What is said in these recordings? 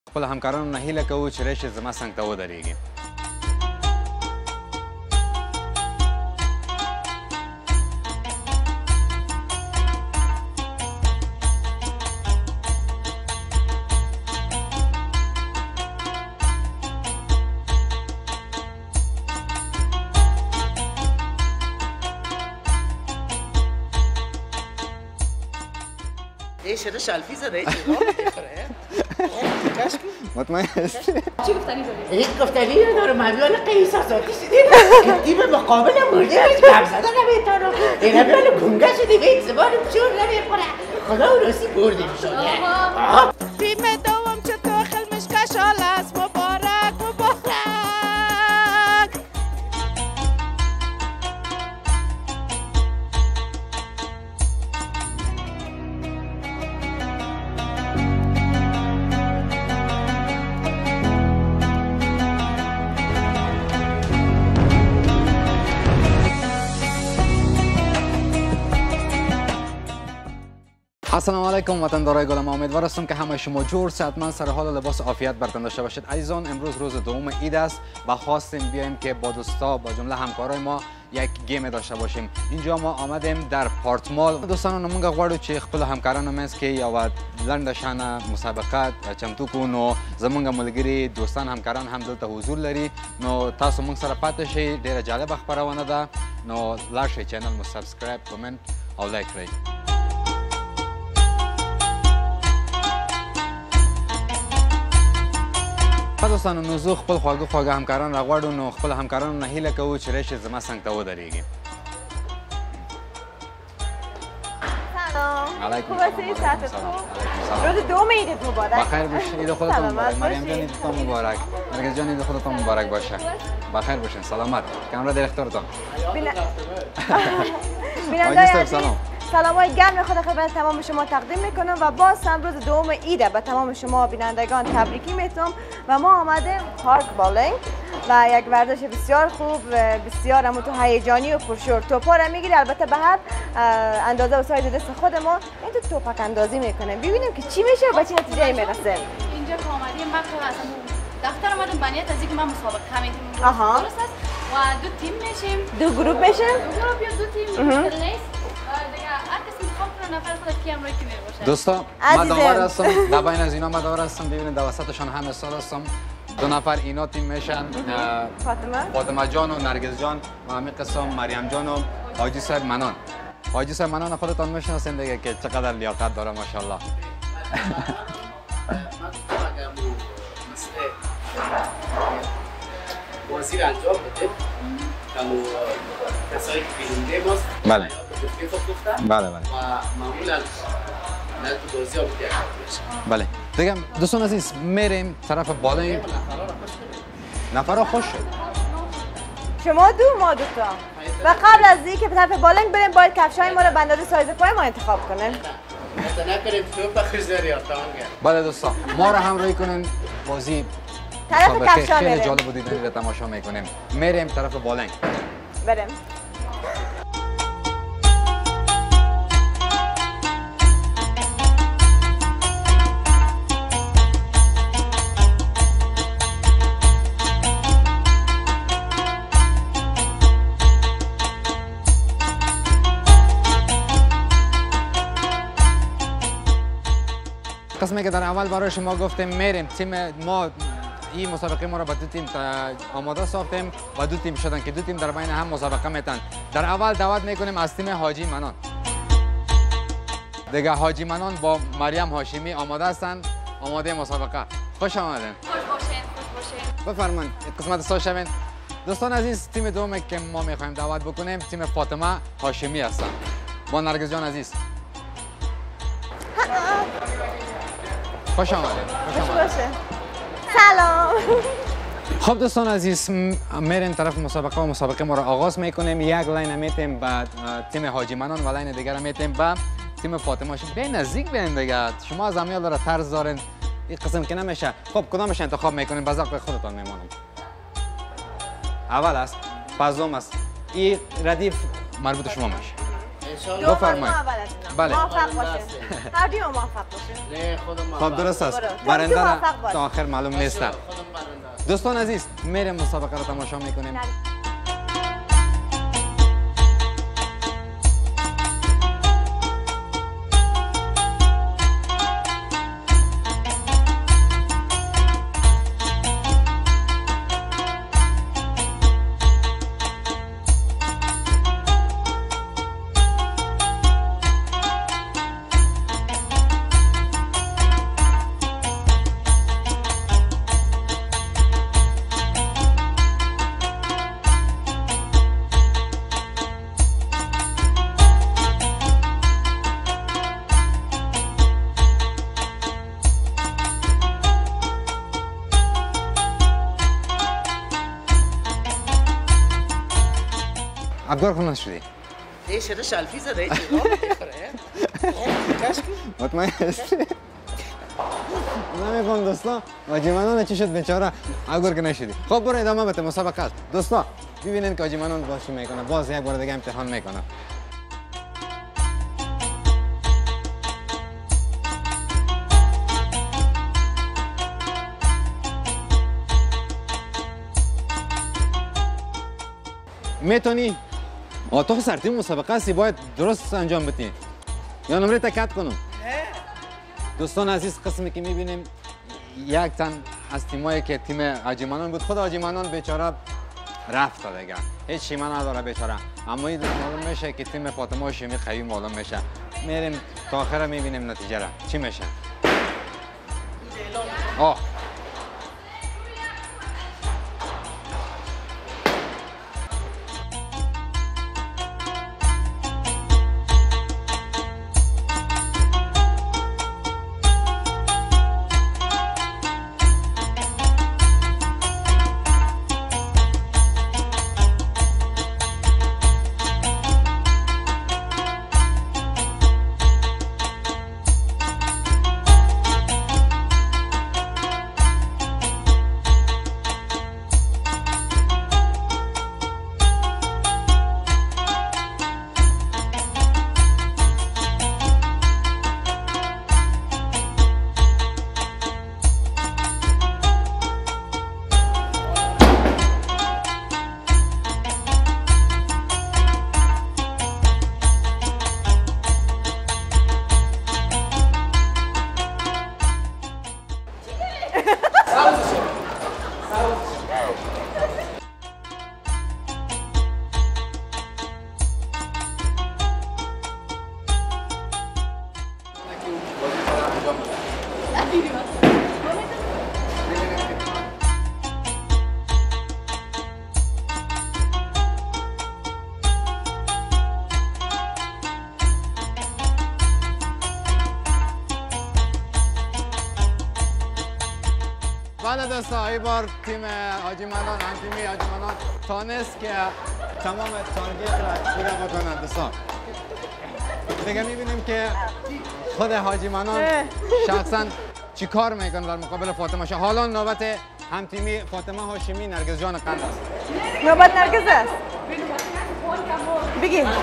خپل همکارانو نه هیله کوو چې راشي زما څنګ ته ودرېږي. شده شلفی زده ای چیزا میخوره مطمئن هستی؟ چی گفتنی داری؟ این گفتنی نداره مبیان قیس اساتی شدیم که تیم مقابل مرده هیچ گم زده نمیتانم این مبیان گونگه شدیم هیچ زبان بچور نمیخوره خدا و راستی بردیم شده فیلم دوم چه داخل مشکشال است مبارک مبارک. السلام علیکم وطندارای گلم، امیدوار هستم که همه شما جور صحتمند سر حال لباس عافیت برتان داشته باشید. عزیزان، امروز روز دوم عید است و خواستیم بیایم که با دوستا با جمله همکارای ما یک گیم داشته باشیم. اینجا ما آمدیم در پارتمال. دوستان نمونگا غواړو چې خپل همکارانو منځ کې یو لنډه شانه مسابقه چمتو کو، نو زمونږ ملګري دوستان همکاران هم دلته حضور لري، نو تاسو موږ سره پاتې شئ. ډیره جالبه خپرونه ده، نو لاړ شئ چینل مو سبسکرایب، کمنټ او لایک کړئ. دوستانو، نو زه خپل خواږه همکاران راغواړو، نو خپل همکارانو نه هیله کوو چې راشي زما څنګ ته ودرېږي. سلام. علیکم خوب هستی؟ صحتت خوب؟ روز دوم عیدت مبارک. بخیر باشین. عید خودتان مبارک. مریم جان عیدتان مبارک. نرگس جان عید خودتان مبارک باشه. بخیر باشین. سلامت. کامرا در اختیارتان. بیننده‌های سلام. سلام‌های گرم خود خدمت تمام شما تقدیم میکنم و باز هم روز دوم عیده به تمام شما بینندگان تبریکی میتونم و ما آمدیم پارک بالینگ و یک ورزش بسیار خوب، بسیار همونطور هیجانی و پرشور. توپا را میگیری، البته به هر اندازه و سایز دست خود ما این تو توپک اندازی میکنیم، ببینیم که چی میشه و به چه نتیجه‌ای میرسه. اینجا که آمدیم من اصلا دفتر اومدم بنیت از اینکه من مسابقه همین تیم درست است و دو تیم میشیم، دو گروه میشیم، گروه یا دو تیم مشکل نیست. دوستا، من داور هستم، در بین از اینا من داور هستم. ببینید دوستشان همه سال هستم. دو نفر اینا تیم میشن، فاطمه جان و نرگس جان و همین قسم مریم جان و حاجی صاحب منان. حاجی صاحب منان خودتان میشناسین دیگه که چقدر لیاقت داره ماشاءالله. وزیر انجام بده کمو کسایی که بیرونده ماست. بله بله و معمولا نه تو بازی ها بودی بله دیگه. دوستان عزیز، میریم طرف بالای نفرها. خوش شد شما دو ما دوتا و قبل از اینکه به طرف بالنگ بریم باید کفشای ما رو به اندازه سایز پای ما انتخاب کنیم. نکنیم تو بخیزاری آتان گرد. بله دوستان، ما رو همراهی کنین. بازی طرف کفشا خیلی بریم. جالب بودید، رو تماشا میکنیم. میریم طرف بالنگ. بریم. قسمی که در اول برای شما گفتیم میریم، تیم ما این مسابقه ما را به دو تیم آماده ساختیم و دو تیم شدن که دو تیم در بین هم مسابقه میتن. در اول دعوت میکنیم از تیم حاجی منان. دیگه حاجی منان با مریم هاشمی آماده هستند، آماده مسابقه. خوش آمدین. خوش باشین. بفرمایید قسمت سو شوین. دوستان عزیز، تیم دومی که ما میخوایم دعوت بکنیم تیم فاطمه هاشمی هستن با نرگس جان عزیز. خوش آمدید. خوش باشه. سلام. خب دوستان عزیز، میریم طرف مسابقه و مسابقه ما را آغاز میکنیم. یک لاین میتیم بعد تیم حاجی منان و لاین دیگر میتیم با تیم فاطمه هاشمی. بیاین نزدیک بیاین دیگه. شما از امیال داره طرز دارین، این قسم که نمیشه. خب کدامش انتخاب میکنین؟ به ذوق خودتان میمونم. اول است، پزوم است. این ردیف مربوط شما میشه. بفرمایید. بله. موفق باشین. هر دیو موفق باشین. خب درست است. برنده را تا آخر معلوم نیست. دوستان عزیز، میریم مسابقه را تماشا میکنیم. ابگار خونان شدی؟ یه شده شلفی زده چی رو مطمئن هستی؟ نمیگم دوستان حاجی منان چی شد بیچاره ابگار که نشدی. خب برو ادامه بده مسابقه است. دوستان ببینید که حاجی منان باشی میکنه، باز یک بار دیگه امتحان میکنه. میتونی تو سرتی مسابقه هستی باید درست انجام بدی یا نمره تکت کنم. دوستان عزیز قسمی که میبینیم یک تن از تیمایی که تیم حاجی منان بود، خود حاجی منان بیچاره رفت دیگه، هیچ شیمه نداره بیچاره، اما این معلوم میشه که تیم فاطمه هاشمی قوی معلوم میشه. میریم تا آخر میبینیم نتیجه را چی میشه. بله دوستا، این بار تیم حاجی منان، هم تیمی حاجی منان تانست که تمام تارگت را پورا بکنند. دوستا دیگه میبینیم که خود حاجی منان شخصا چی کار میکنه در مقابل فاطمه شه. حالا نوبت هم تیمی فاطمه هاشمی نرگس جان قند است. نوبت نرگس است. بگی.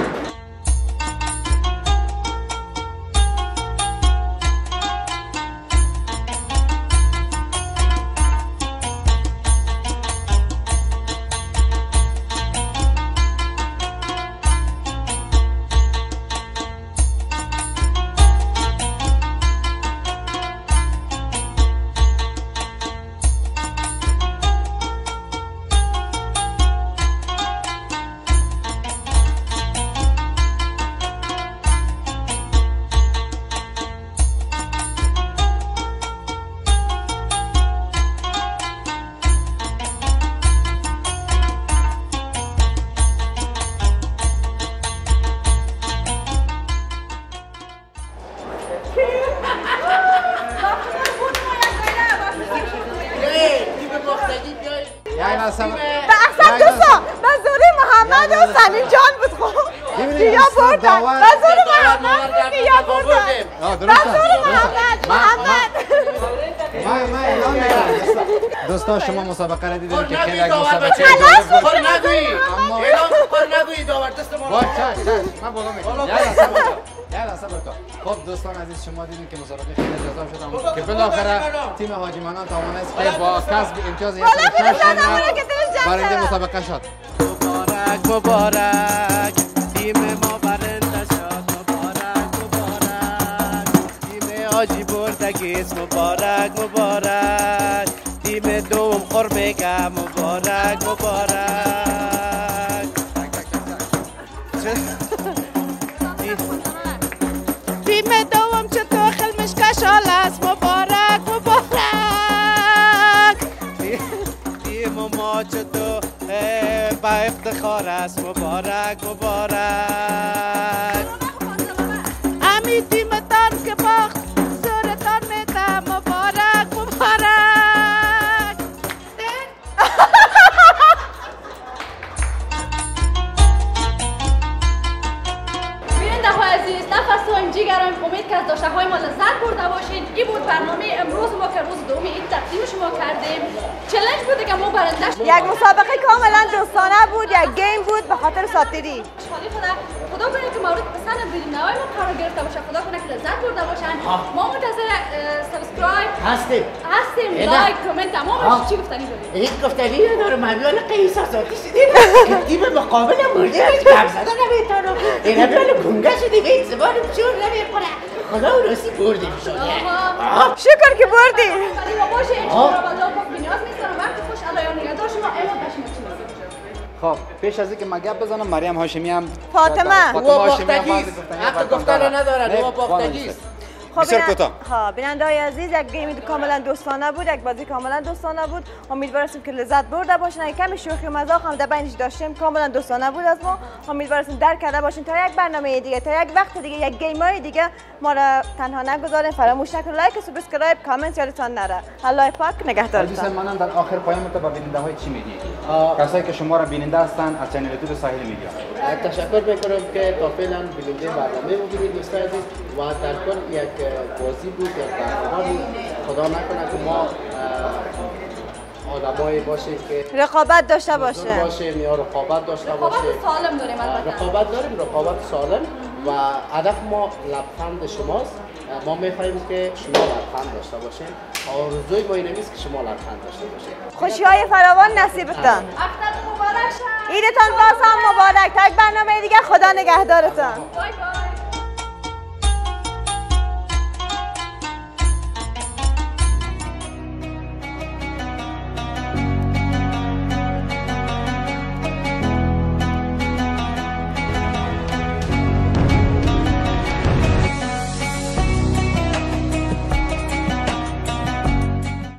محمد و سمیم جان بود. خب کیا بردن؟ بزرگ محمد بود که یا بردن. بزرگ محمد دوستان شما مسابقه را دیدید که خیلی یک داور مسابقه بچه جالب بود. خور نگویی اعلام خور نگویی داور دست ما باید چش من بالا میکنم یه لحظه برکن. خب دوستان عزیز شما دیدید که مسابقه خیلی جذاب شد که بالاخره تیم حاجی منان توانست که با کسب امتیاز 1.6 برنده مسابقه شد. مبارک مبارک تیم ما برنده شد. مبارک مبارک تیم حاجی بردگیست. مبارک مبارک تیم دوم خور بگم. مبارک مبارک تیم دوم چه داخل مشکشال است. مبارک مبارک تیم ما چه تو با افتخار است. مبارک مبارک امی تیمتان که باخت زورتان میدم. مبارک مبارک بیننده های عزیز، نفس و جیگران، امید که از داشته های ما لذت برده باشین. این بود برنامه امروز ما که روز دوم عید تقدیم شما کردیم. چالش بوده که ما برنده یک مسابقه کاملا دوستانه بود، یک گیم بود به خاطر ساتیری. شادی خدا کنه که مورد پسند بیننده های ما قرار گرفته باشه. خدا کنه که لذت برده باشن. ما منتظر سابسکرایب هستیم. لایک کامنت تمامش چی گفتنی داریم؟ هیچ گفتنی ندارم. همیان قیساساتی شدیم که تیم مقابل مرده هیچ گپ زدن نمیتونم. این همیان گنگه شدیم هیچ زبانم شور نمیخوره. خدا و راستی بردیم شده. شکر که بردی. ولی ما باشه این شما را بالله پاک بینیاز میستانم. وقتی خوش علایان نگهدار شما ایوان باشیم چی میسازیم. خب پیش از اینکه من گپ بزنم مریم هاشمی هم فاطمه باختگیست. حق گفتن ندارد. هو باختگیست. بسیار کوتاه. خب بیننده های عزیز، یک گیم کاملا دوستانه بود، یک بازی کاملا دوستانه بود. امیدوارم که لذت برده باشین. یک کمی شوخی و مزاح هم در بینش داشتیم، کاملا دوستانه بود از ما. امیدوارم درک کرده باشین. تا یک برنامه دیگه، تا یک وقت دیگه، یک گیم های دیگه ما را تنها نگذارین. فراموش نکنید لایک و سابسکرایب، کامنت یادتان نره. الله پاک نگهدارتان. منان در آخر پایان تو به بیننده های چی میگی؟ کسایی که شما را بیننده هستند از چنل یوتیوب ساحل میدیا. تشکر میکنم که تا فعلا بیننده برنامه بودید دوستان عزیز و در کل یک بازی بود، یک برنامه بود. خدا نکنه که ما آدمایی باشیم که رقابت داشته باشه. یا رقابت داشته باشه. رقابت سالم داریم البته. رقابت داریم، رقابت سالم و هدف ما لبخند شماست. ما می‌خواهیم که شما لبخند داشته باشین. آرزوی ما اینه نیست که شما لبخند داشته باشین. خوشی‌های فراوان نصیبتان. اخترتون مبارک شه. عیدتان باز هم مبارک. تا یک برنامه دیگه خدا نگهدارتان. بای بای.